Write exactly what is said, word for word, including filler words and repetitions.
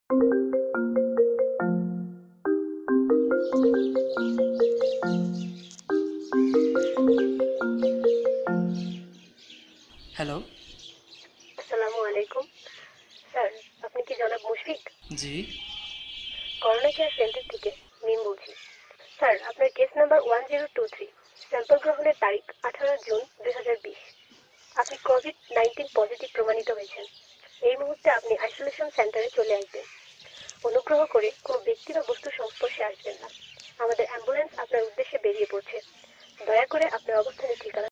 Hello. আসসালামু আলাইকুম। Sir, আপনি কি জনাব মুশফিক? জি। করোনা কেয়ার সেন্টার থেকে মিম বলছি। স্যার, আপনার case number one zero two three, sample গ্রহণের তারিখ আঠারো জুন দুই হাজার বিশ। আপনি কোভিড নাইন্টিন পজিটিভ প্রমাণিত হয়েছেন। এই মুহূর্তে আপনি আইসোলেশন সেন্টারে চলে আসবেন। অনুগ্রহ করে কোনো ব্যক্তি বা বস্তুর সংস্পর্শে আসবেন না। আমাদের অ্যাম্বুলেন্স আপনার উদ্দেশ্যে বেরিয়ে পড়ছে। দয়া করে আপনার অবস্থানের ঠিকানা